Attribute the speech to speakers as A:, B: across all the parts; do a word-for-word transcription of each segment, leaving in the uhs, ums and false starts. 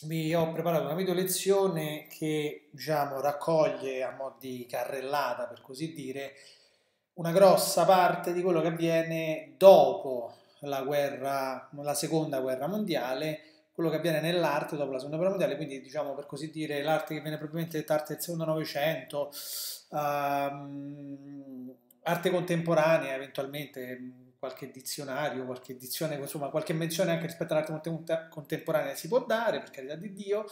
A: Vi ho preparato una video lezione che, diciamo, raccoglie a mo' di carrellata, per così dire, una grossa parte di quello che avviene dopo la guerra, la seconda guerra mondiale, quello che avviene nell'arte dopo la seconda guerra mondiale, quindi diciamo per così dire l'arte che viene probabilmente detta arte del secondo Novecento, ehm, arte contemporanea eventualmente, mh, qualche dizionario, qualche edizione, insomma qualche menzione anche rispetto all'arte contem- contemporanea si può dare, per carità di Dio,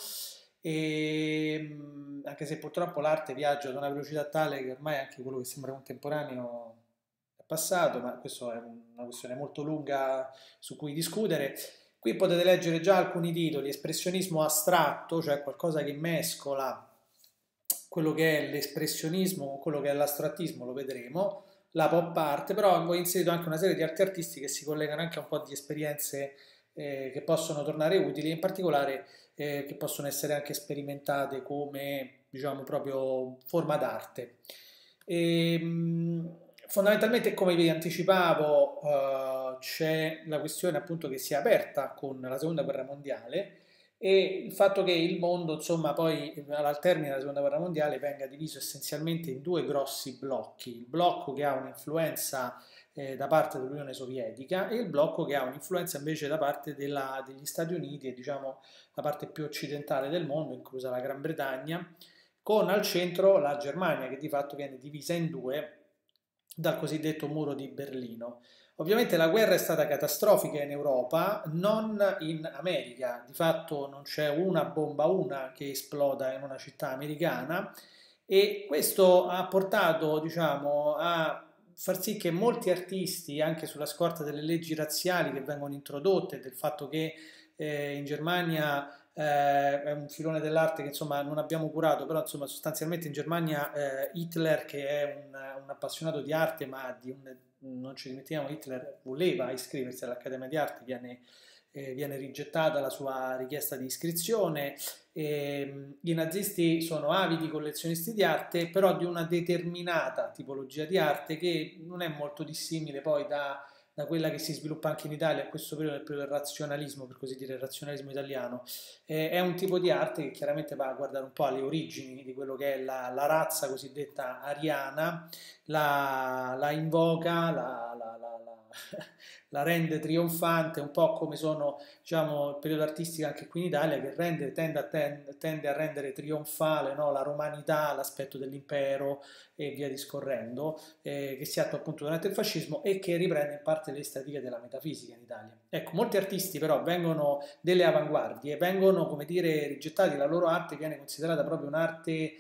A: e, mh, anche se purtroppo l'arte viaggia ad una velocità tale che ormai anche quello che sembra contemporaneo è passato, ma questa è una questione molto lunga su cui discutere. Qui potete leggere già alcuni titoli: espressionismo astratto, cioè qualcosa che mescola quello che è l'espressionismo con quello che è l'astrattismo, lo vedremo, la pop art, però ho inserito anche una serie di altri artisti che si collegano anche a un po' di esperienze eh, che possono tornare utili, in particolare eh, che possono essere anche sperimentate come, diciamo, proprio forma d'arte. E, mh, fondamentalmente, come vi anticipavo, eh, c'è la questione appunto che si è aperta con la seconda guerra mondiale e il fatto che il mondo, insomma, poi al termine della seconda guerra mondiale venga diviso essenzialmente in due grossi blocchi: il blocco che ha un'influenza eh, da parte dell'Unione Sovietica e il blocco che ha un'influenza invece da parte della- degli Stati Uniti e diciamo la parte più occidentale del mondo, inclusa la Gran Bretagna, con al centro la Germania che di fatto viene divisa in due dal cosiddetto muro di Berlino. Ovviamente la guerra è stata catastrofica in Europa, non in America. Di fatto non c'è una bomba una che esploda in una città americana e questo ha portato, diciamo, a far sì che molti artisti, anche sulla scorta delle leggi razziali che vengono introdotte, del fatto che eh, in Germania eh, è un filone dell'arte che insomma non abbiamo curato, però insomma sostanzialmente in Germania eh, Hitler, che è un, un appassionato di arte, ma di un, non ci dimentichiamo, Hitler voleva iscriversi all'Accademia di Arte, viene, eh, viene rigettata la sua richiesta di iscrizione. E, i nazisti sono avidi collezionisti di arte, però di una determinata tipologia di arte che non è molto dissimile poi da da quella che si sviluppa anche in Italia a questo periodo, nel periodo del razionalismo, per così dire, il razionalismo italiano. Eh, è un tipo di arte che chiaramente va a guardare un po' alle origini di quello che è la, la razza cosiddetta ariana, la, la invoca, la, la, la, la, la rende trionfante, un po' come sono, diciamo, il periodo artistico anche qui in Italia, che rende, tende, a, tende a rendere trionfale, no, la romanità, l'aspetto dell'impero e via discorrendo, eh, che si attua appunto durante il fascismo e che riprende in parte le estetiche della metafisica in Italia. Ecco, molti artisti però vengono delle avanguardie, vengono, come dire, rigettati, la loro arte viene considerata proprio un'arte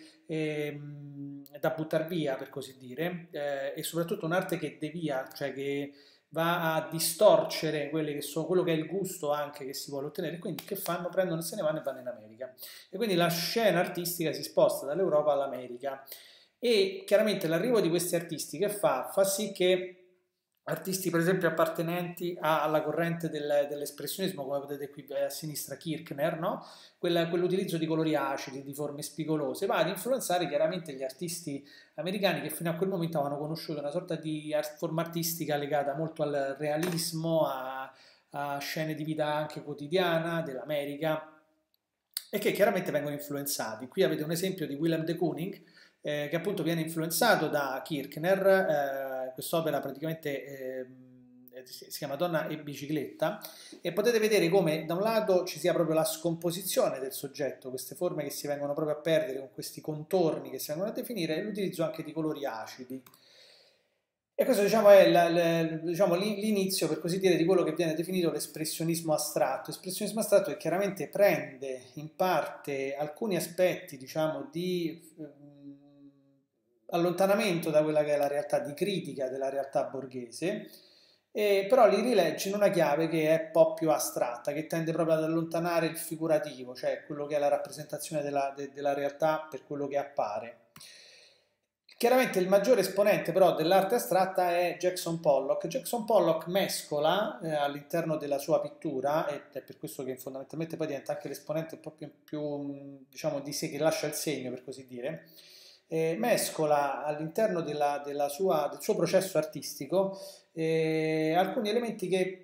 A: ehm, da buttare via, per così dire, eh, e soprattutto un'arte che devia, cioè che va a distorcere quelli che sono, quello che è il gusto anche che si vuole ottenere, quindi che fanno? Prendono, se ne vanno e vanno in America. E quindi la scena artistica si sposta dall'Europa all'America. E chiaramente l'arrivo di questi artisti che fa? Fa sì che artisti per esempio appartenenti a- alla corrente del- dell'espressionismo, come vedete qui a sinistra Kirchner, no? Quella- quell'utilizzo di colori acidi, di forme spigolose, va ad influenzare chiaramente gli artisti americani che fino a quel momento avevano conosciuto una sorta di art- forma artistica legata molto al realismo, a, a scene di vita anche quotidiana dell'America e che chiaramente vengono influenzati. Qui avete un esempio di Willem de Kooning, eh, che appunto viene influenzato da Kirchner, eh, quest'opera praticamente eh, si chiama Donna e bicicletta, e potete vedere come da un lato ci sia proprio la scomposizione del soggetto, queste forme che si vengono proprio a perdere con questi contorni che si vengono a definire, e l'utilizzo anche di colori acidi. E questo diciamo, è la- la- diciamo, l'i- l'inizio, per così dire, di quello che viene definito l'espressionismo astratto. L'espressionismo astratto che chiaramente prende in parte alcuni aspetti, diciamo, di ehm, allontanamento da quella che è la realtà, di critica della realtà borghese, e però li rilegge in una chiave che è un po' più astratta, che tende proprio ad allontanare il figurativo, cioè quello che è la rappresentazione della, de- della realtà per quello che appare. Chiaramente il maggiore esponente però dell'arte astratta è Jackson Pollock. Jackson Pollock mescola eh, all'interno della sua pittura, ed è per questo che fondamentalmente poi diventa anche l'esponente un po' più, più, diciamo, di sé, che lascia il segno, per così dire, eh, mescola all'interno della, della sua, del suo processo artistico eh, alcuni elementi che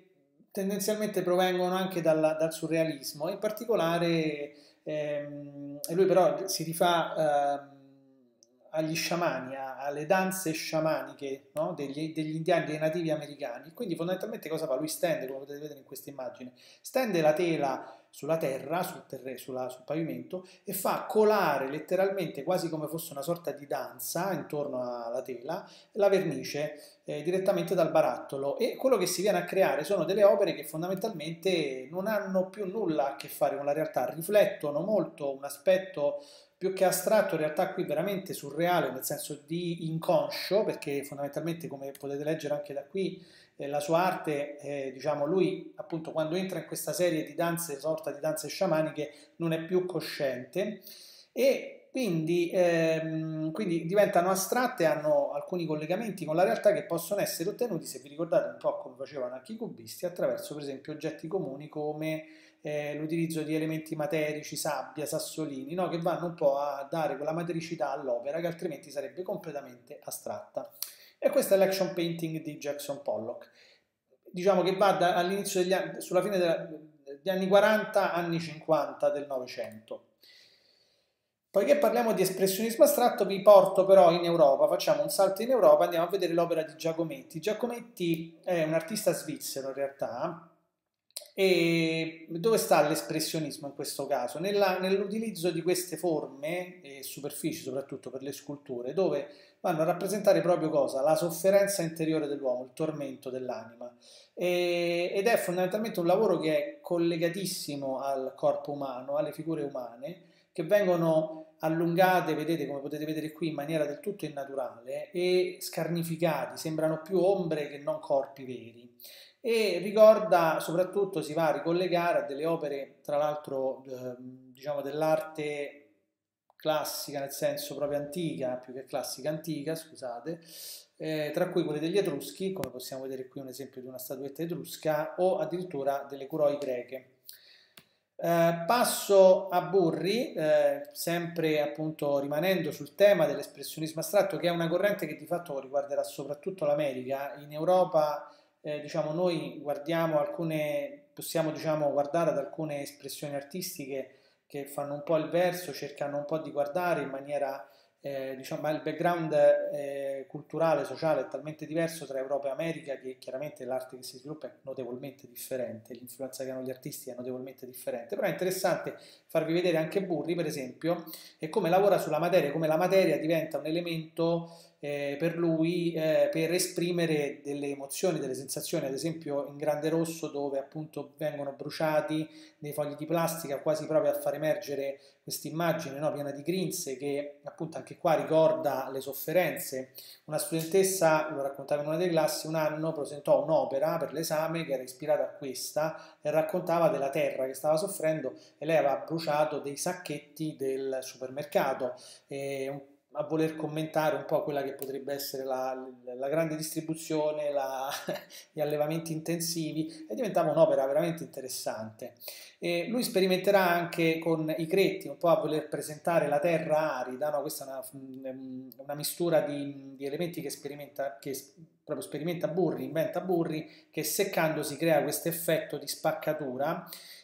A: tendenzialmente provengono anche dal, dal surrealismo, in particolare ehm, lui però si rifà ehm, agli sciamani, a- alle danze sciamaniche, no? degli, degli indiani, dei nativi americani. Quindi fondamentalmente cosa fa? Lui stende, come potete vedere in questa immagine, stende la tela sulla terra, sul, terre, sulla, sul pavimento e fa colare letteralmente quasi come fosse una sorta di danza intorno alla tela la vernice eh, direttamente dal barattolo, e quello che si viene a creare sono delle opere che fondamentalmente non hanno più nulla a che fare con la realtà, riflettono molto un aspetto più che astratto, in realtà qui veramente surreale, nel senso di inconscio, perché fondamentalmente, come potete leggere anche da qui, eh, la sua arte, eh, diciamo, lui appunto quando entra in questa serie di danze, sorta di danze sciamaniche, non è più cosciente, e quindi, ehm, quindi diventano astratte, hanno alcuni collegamenti con la realtà che possono essere ottenuti, se vi ricordate un po' come facevano anche i cubisti, attraverso per esempio oggetti comuni come eh, l'utilizzo di elementi materici, sabbia, sassolini, no? Che vanno un po' a dare quella matericità all'opera che altrimenti sarebbe completamente astratta. E questo è l'action painting di Jackson Pollock. Diciamo che va da, all'inizio degli anni, sulla fine della, degli anni quaranta, anni cinquanta del Novecento. Poiché parliamo di espressionismo astratto, vi porto però in Europa, facciamo un salto in Europa, andiamo a vedere l'opera di Giacometti. Giacometti è un artista svizzero in realtà, e dove sta l'espressionismo in questo caso? Nella- nell'utilizzo di queste forme e superfici, soprattutto per le sculture, dove vanno a rappresentare proprio cosa? La sofferenza interiore dell'uomo, il tormento dell'anima. E- ed è fondamentalmente un lavoro che è collegatissimo al corpo umano, alle figure umane, che vengono allungate, vedete come potete vedere qui, in maniera del tutto innaturale e scarnificati, sembrano più ombre che non corpi veri. E ricorda, soprattutto si va a ricollegare a delle opere, tra l'altro, ehm, diciamo dell'arte classica, nel senso proprio antica, più che classica, antica, scusate, eh, tra cui quelle degli Etruschi, come possiamo vedere qui un esempio di una statuetta etrusca, o addirittura delle curoi greche. Eh, passo a Burri, eh, sempre appunto rimanendo sul tema dell'espressionismo astratto, che è una corrente che di fatto riguarderà soprattutto l'America. In Europa, eh, diciamo, noi guardiamo alcune, possiamo diciamo, guardare ad alcune espressioni artistiche che fanno un po' il verso, cercano un po' di guardare in maniera, eh, diciamo, ma il background eh, culturale, sociale è talmente diverso tra Europa e America che chiaramente l'arte che si sviluppa è notevolmente differente, l'influenza che hanno gli artisti è notevolmente differente, però è interessante farvi vedere anche Burri, per esempio, e come lavora sulla materia, come la materia diventa un elemento eh, per lui eh, per esprimere delle emozioni, delle sensazioni, ad esempio in Grande Rosso dove appunto vengono bruciati dei fogli di plastica quasi proprio a far emergere questa immagine, no, piena di grinze che appunto anche qua ricorda le sofferenze. Una studentessa, lo raccontava in una delle classi, un anno presentò un'opera per l'esame che era ispirata a questa e raccontava della terra che stava soffrendo e lei aveva bruciato dei sacchetti del supermercato. E a voler commentare un po' quella che potrebbe essere la, la grande distribuzione, la, gli allevamenti intensivi, e diventava un'opera veramente interessante. E lui sperimenterà anche con i cretti, un po' a voler presentare la terra arida, no? Questa è una, una mistura di, di elementi che sperimenta, che proprio sperimenta Burri, inventa Burri, che seccando si crea questo effetto di spaccatura.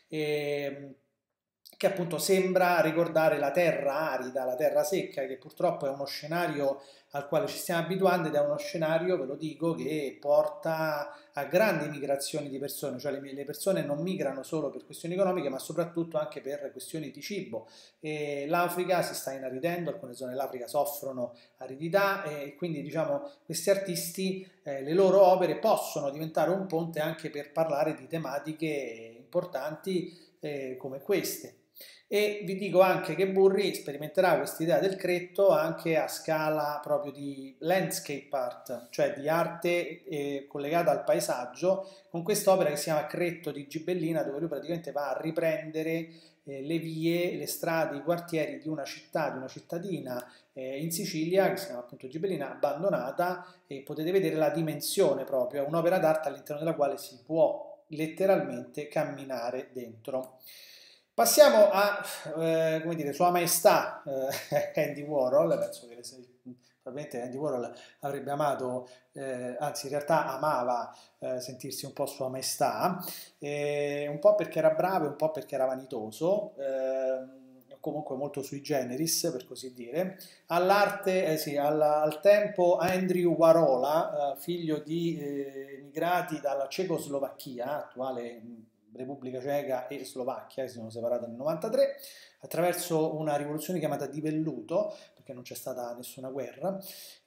A: E, che appunto sembra ricordare la terra arida, la terra secca, che purtroppo è uno scenario al quale ci stiamo abituando ed è uno scenario, ve lo dico, che porta a grandi migrazioni di persone, cioè le, le persone non migrano solo per questioni economiche, ma soprattutto anche per questioni di cibo. E l'Africa si sta inaridendo, alcune zone dell'Africa soffrono aridità e quindi diciamo questi artisti, eh, le loro opere possono diventare un ponte anche per parlare di tematiche importanti eh, come queste. E vi dico anche che Burri sperimenterà questa idea del cretto anche a scala proprio di landscape art, cioè di arte eh, collegata al paesaggio, con quest'opera che si chiama Cretto di Gibellina, dove lui praticamente va a riprendere eh, le vie, le strade, i quartieri di una città, di una cittadina eh, in Sicilia, che si chiama appunto Gibellina, abbandonata, e potete vedere la dimensione proprio, è un'opera d'arte all'interno della quale si può letteralmente camminare dentro. Passiamo a, eh, come dire, Sua Maestà eh, Andy Warhol, penso che probabilmente Andy Warhol avrebbe amato, eh, anzi in realtà amava eh, sentirsi un po' Sua Maestà, eh, un po' perché era bravo e un po' perché era vanitoso, eh, comunque molto sui generis per così dire. All'arte, eh sì, al, al tempo Andrew Warola, eh, figlio di eh, immigrati dalla Cecoslovacchia, attuale Repubblica Ceca e Slovacchia, che si sono separate nel novantatré, attraverso una rivoluzione chiamata di velluto, perché non c'è stata nessuna guerra,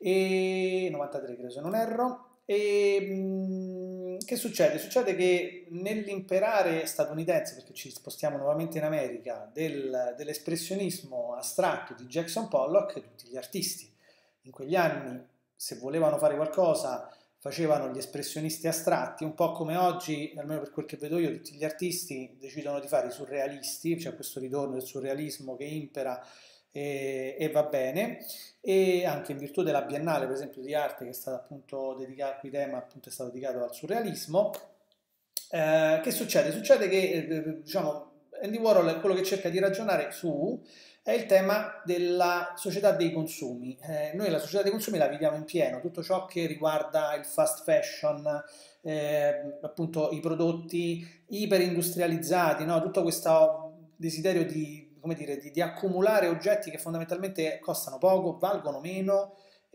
A: e novantatré credo se non erro. E mh, che succede? Succede che nell'imperare statunitense, perché ci spostiamo nuovamente in America, del, dell'espressionismo astratto di Jackson Pollock, tutti gli artisti in quegli anni, se volevano fare qualcosa, facevano gli espressionisti astratti, un po' come oggi, almeno per quel che vedo io, tutti gli artisti decidono di fare i surrealisti, c'è cioè questo ritorno del surrealismo che impera e, e va bene, e anche in virtù della Biennale, per esempio, di arte che è stata appunto dedicata, il cui tema appunto è stato dedicato al surrealismo. Eh, che succede? Succede che eh, diciamo, Andy Warhol quello che cerca di ragionare su è il tema della società dei consumi. Eh, noi la società dei consumi la viviamo in pieno, tutto ciò che riguarda il fast fashion, eh, appunto i prodotti iperindustrializzati, no? Tutto questo desiderio di, come dire, di, di accumulare oggetti che fondamentalmente costano poco, valgono meno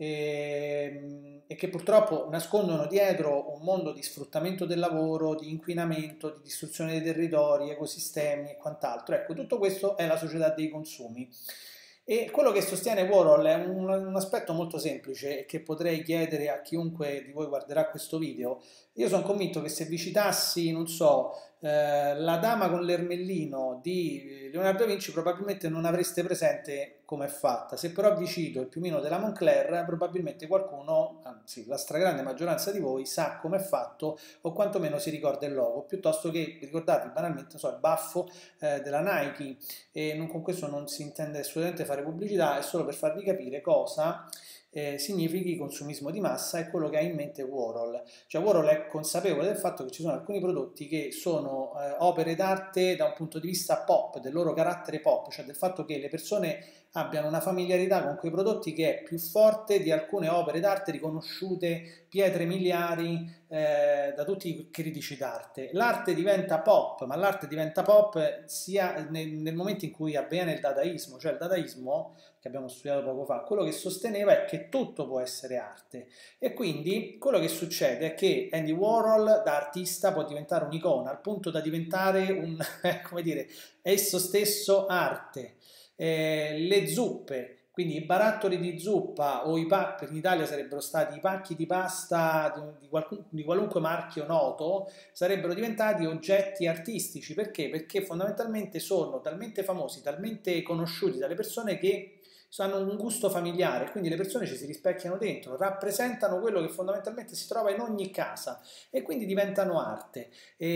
A: e, e che purtroppo nascondono dietro un mondo di sfruttamento del lavoro, di inquinamento, di distruzione dei territori, ecosistemi e quant'altro. Ecco, tutto questo è la società dei consumi. E quello che sostiene Warhol è un, un aspetto molto semplice e che potrei chiedere a chiunque di voi guarderà questo video. Io sono convinto che se vi citassi, non so, eh, La Dama con l'Ermellino di Leonardo da Vinci, probabilmente non avreste presente come è fatta. Se però vi cito Il Piumino della Moncler, probabilmente qualcuno, anzi la stragrande maggioranza di voi, sa come è fatto o quantomeno si ricorda il logo, piuttosto che ricordate banalmente, non so, il baffo eh, della Nike. E non, con questo non si intende assolutamente fare pubblicità, è solo per farvi capire cosa eh, significhi consumismo di massa e quello che ha in mente Warhol. Cioè Warhol è consapevole del fatto che ci sono alcuni prodotti che sono eh, opere d'arte da un punto di vista pop, del loro carattere pop, cioè del fatto che le persone abbiano una familiarità con quei prodotti che è più forte di alcune opere d'arte riconosciute pietre miliari eh, da tutti i critici d'arte. L'arte diventa pop, ma l'arte diventa pop sia nel, nel momento in cui avviene il dadaismo, cioè il dadaismo che abbiamo studiato poco fa, quello che sosteneva è che tutto può essere arte e quindi quello che succede è che Andy Warhol da artista può diventare un'icona al punto da diventare un, come dire, esso stesso arte. Eh, le zuppe, quindi i barattoli di zuppa o i pacchi, in Italia sarebbero stati i pacchi di pasta di, di, qualcun, di qualunque marchio noto, sarebbero diventati oggetti artistici. Perché? Perché fondamentalmente sono talmente famosi, talmente conosciuti dalle persone che hanno un gusto familiare, quindi le persone ci si rispecchiano dentro, rappresentano quello che fondamentalmente si trova in ogni casa e quindi diventano arte,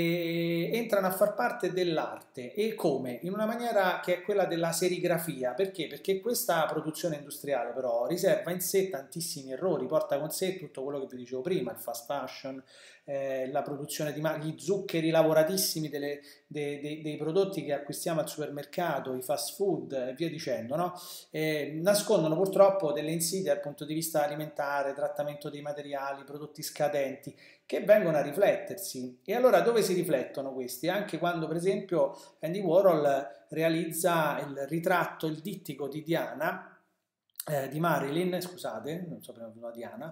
A: e entrano a far parte dell'arte. E come? In una maniera che è quella della serigrafia. Perché? Perché questa produzione industriale però riserva in sé tantissimi errori, porta con sé tutto quello che vi dicevo prima, il fast fashion, eh, la produzione di gli zuccheri lavoratissimi delle, dei, dei, dei prodotti che acquistiamo al supermercato, i fast food e via dicendo, no? Eh, nascondono purtroppo delle insidie dal punto di vista alimentare, trattamento dei materiali, prodotti scadenti, che vengono a riflettersi. E allora dove si riflettono questi? Anche quando per esempio Andy Warhol realizza il ritratto, il dittico di Diana, eh, di Marilyn, scusate, non so prima una Diana,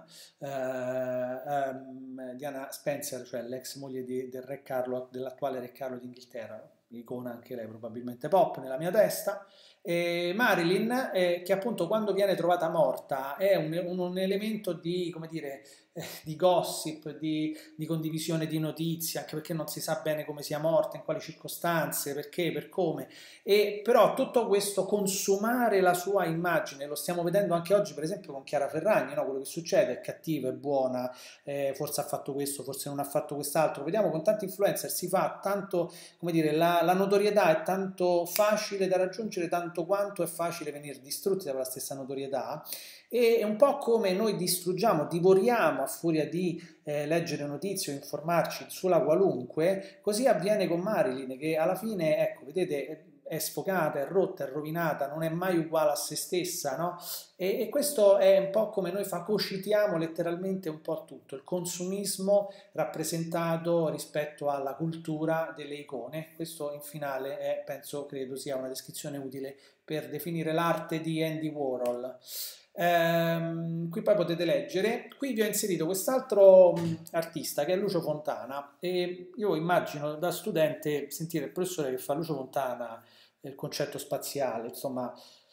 A: eh, ehm, Diana Spencer, cioè l'ex moglie di, del re Carlo, dell'attuale re Carlo d'Inghilterra, icona anche lei probabilmente pop nella mia testa. E Marilyn, eh, che appunto quando viene trovata morta è un, un, un elemento di, come dire, eh, di gossip, di, di condivisione di notizie, anche perché non si sa bene come sia morta, in quali circostanze, perché, per come. E però tutto questo consumare la sua immagine, lo stiamo vedendo anche oggi per esempio con Chiara Ferragni, no? Quello che succede è cattiva, è buona, eh, forse ha fatto questo, forse non ha fatto quest'altro. Vediamo con tanti influencer si fa tanto, come dire, la, la notorietà è tanto facile da raggiungere, tanto quanto è facile venire distrutti dalla stessa notorietà. E è un po' come noi distruggiamo, divoriamo a furia di eh, leggere notizie o informarci sulla qualunque. Così avviene con Marilyn, che alla fine, ecco, vedete, è sfocata, è rotta, è rovinata, non è mai uguale a se stessa, no? E, e questo è un po' come noi fagocitiamo letteralmente un po' tutto, il consumismo rappresentato rispetto alla cultura delle icone. Questo in finale è, penso, credo sia una descrizione utile per definire l'arte di Andy Warhol. Ehm, qui poi potete leggere, qui vi ho inserito quest'altro mh, artista che è Lucio Fontana e io immagino da studente sentire il professore che fa Lucio Fontana, il concetto spaziale, insomma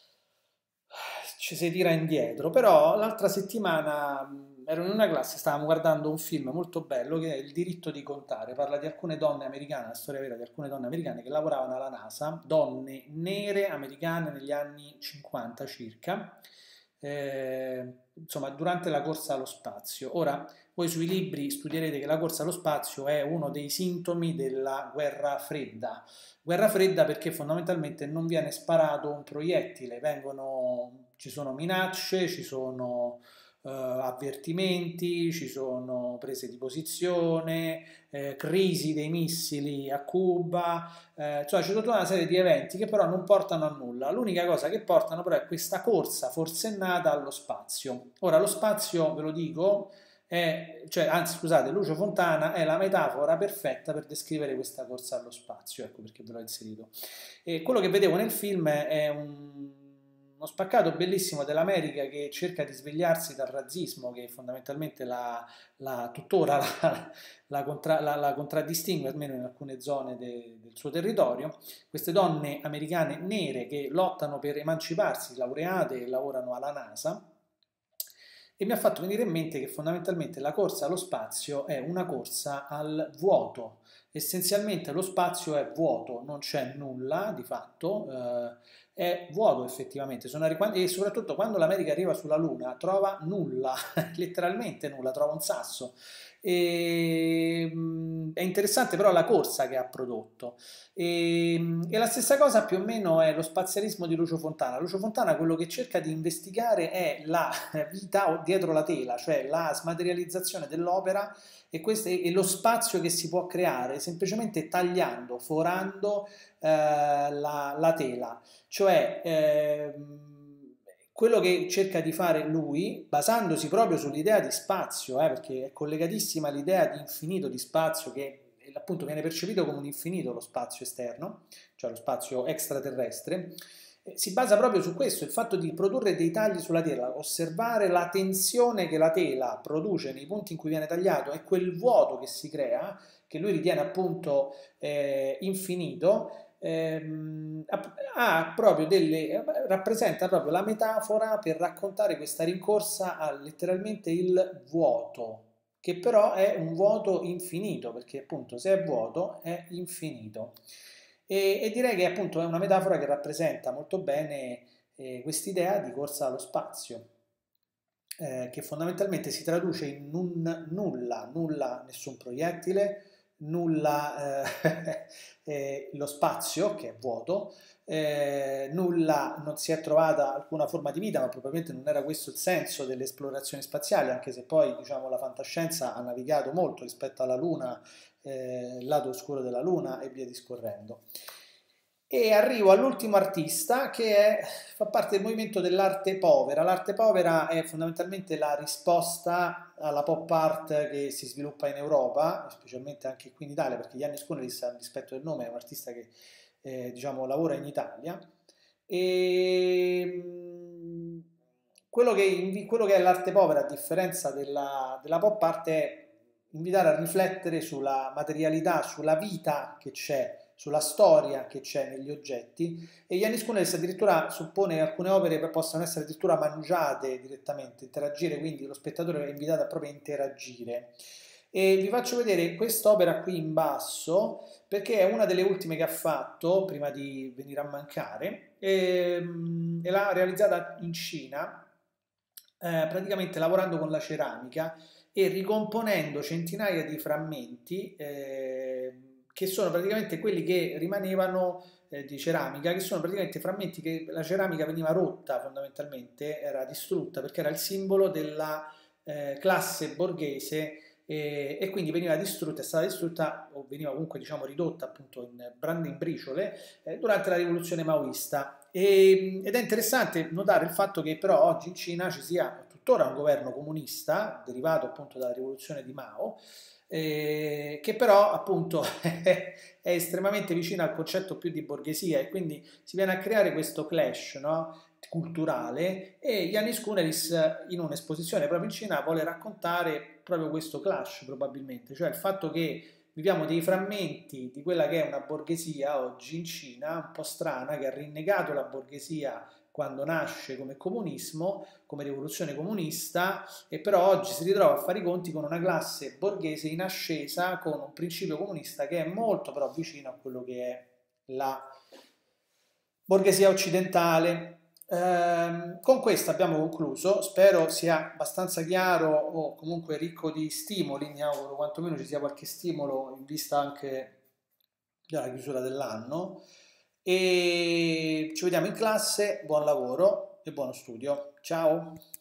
A: ci si tira indietro, però l'altra settimana mh, ero in una classe, stavamo guardando un film molto bello che è Il diritto di contare, parla di alcune donne americane, la storia vera di alcune donne americane che lavoravano alla NASA, donne nere americane negli anni cinquanta circa, eh, insomma durante la corsa allo spazio. Ora, voi sui libri studierete che la corsa allo spazio è uno dei sintomi della guerra fredda. Guerra fredda perché fondamentalmente non viene sparato un proiettile, vengono, ci sono minacce, ci sono eh, avvertimenti, ci sono prese di posizione, eh, crisi dei missili a Cuba, eh, cioè c'è tutta una serie di eventi che però non portano a nulla. L'unica cosa che portano però è questa corsa forsennata allo spazio. Ora, lo spazio, ve lo dico, è, cioè, anzi scusate, Lucio Fontana è la metafora perfetta per descrivere questa corsa allo spazio, ecco perché ve l'ho inserito. E quello che vedevo nel film è un, uno spaccato bellissimo dell'America che cerca di svegliarsi dal razzismo che fondamentalmente la, la tuttora la, la, contra, la, la contraddistingue, almeno in alcune zone de, del suo territorio. Queste donne americane nere che lottano per emanciparsi, laureate e lavorano alla NASA. E mi ha fatto venire in mente che fondamentalmente la corsa allo spazio è una corsa al vuoto. Essenzialmente lo spazio è vuoto, non c'è nulla di fatto, eh, è vuoto effettivamente. Sono arri- e soprattutto quando l'America arriva sulla Luna trova nulla, letteralmente nulla, trova un sasso. E, mh, è interessante però la corsa che ha prodotto. E, e la stessa cosa più o meno è lo spazialismo di Lucio Fontana. Lucio Fontana quello che cerca di investigare è la vita dietro la tela, cioè la smaterializzazione dell'opera e, questo, e lo spazio che si può creare semplicemente tagliando, forando eh, la, la tela. Cioè ehm, quello che cerca di fare lui, basandosi proprio sull'idea di spazio, eh, perché è collegatissima all'idea di infinito di spazio che appunto viene percepito come un infinito lo spazio esterno, cioè lo spazio extraterrestre, eh, si basa proprio su questo, il fatto di produrre dei tagli sulla tela, osservare la tensione che la tela produce nei punti in cui viene tagliato e quel vuoto che si crea, che lui ritiene appunto eh, infinito, ehm, ha proprio delle, rappresenta proprio la metafora per raccontare questa rincorsa a letteralmente il vuoto, che però è un vuoto infinito, perché appunto se è vuoto è infinito. E, e direi che appunto è una metafora che rappresenta molto bene eh, quest'idea di corsa allo spazio, eh, che fondamentalmente si traduce in un nulla, nulla, nessun proiettile, nulla eh, eh, lo spazio che è vuoto, eh, nulla, non si è trovata alcuna forma di vita, ma probabilmente non era questo il senso delle esplorazioni spaziali, anche se poi diciamo, la fantascienza ha navigato molto rispetto alla Luna, eh, il lato oscuro della Luna e via discorrendo. E arrivo all'ultimo artista che è, fa parte del movimento dell'arte povera. L'arte povera è fondamentalmente la risposta alla pop art che si sviluppa in Europa, specialmente anche qui in Italia, perché Yannis Kunelis, a rispetto del nome, è un artista che eh, diciamo, lavora in Italia. E mh, quello che, quello che è l'arte povera, a differenza della, della pop art, è invitare a riflettere sulla materialità, sulla vita che c'è, sulla storia che c'è negli oggetti, e Yannis Kunelis addirittura suppone che alcune opere possano essere addirittura mangiate direttamente, interagire, quindi lo spettatore è invitato a proprio interagire. E vi faccio vedere quest'opera qui in basso perché è una delle ultime che ha fatto prima di venire a mancare e, e l'ha realizzata in Cina, eh, praticamente lavorando con la ceramica e ricomponendo centinaia di frammenti eh, che sono praticamente quelli che rimanevano eh, di ceramica, che sono praticamente frammenti che la ceramica veniva rotta fondamentalmente, era distrutta perché era il simbolo della eh, classe borghese e, e quindi veniva distrutta, è stata distrutta o veniva comunque diciamo ridotta appunto in, brand- in briciole eh, durante la rivoluzione maoista. E- ed è interessante notare il fatto che però oggi in Cina ci sia tuttora un governo comunista, derivato appunto dalla rivoluzione di Mao, eh, che però appunto è estremamente vicino al concetto più di borghesia e quindi si viene a creare questo clash, no, culturale e Yanis Kuneris in un'esposizione proprio in Cina vuole raccontare proprio questo clash probabilmente, cioè il fatto che viviamo dei frammenti di quella che è una borghesia oggi in Cina, un po' strana, che ha rinnegato la borghesia quando nasce come comunismo, come rivoluzione comunista, e però oggi si ritrova a fare i conti con una classe borghese in ascesa, con un principio comunista che è molto però vicino a quello che è la borghesia occidentale. Ehm, con questo abbiamo concluso, spero sia abbastanza chiaro o comunque ricco di stimoli, mi auguro quantomeno ci sia qualche stimolo in vista anche della chiusura dell'anno e ci vediamo in classe, buon lavoro e buono studio. Ciao!